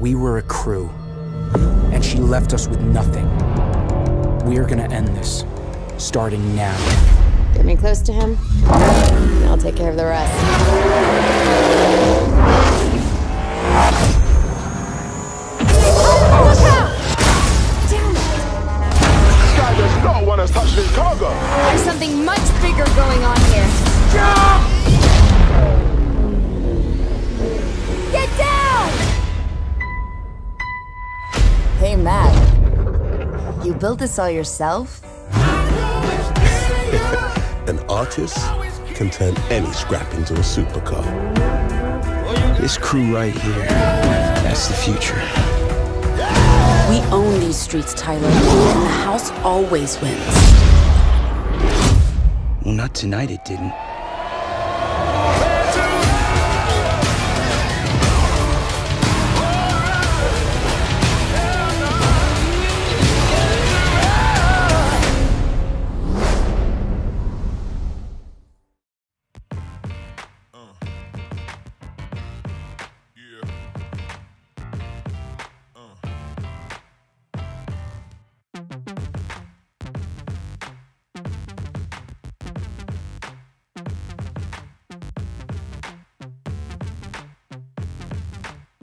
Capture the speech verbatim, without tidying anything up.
we were a crew, and she left us with nothing. We're gonna end this, starting now. Get me close to him, and I'll take care of the rest. Look out! Damn it! This guy does not want us touching his cargo. There's something much bigger going on here. Jump! Get down! Hey, Matt. You built this all yourself? An artist can turn any scrap into a supercar. This crew right here, that's the future. We own these streets, Tyler, and the house always wins. Well, not tonight it didn't.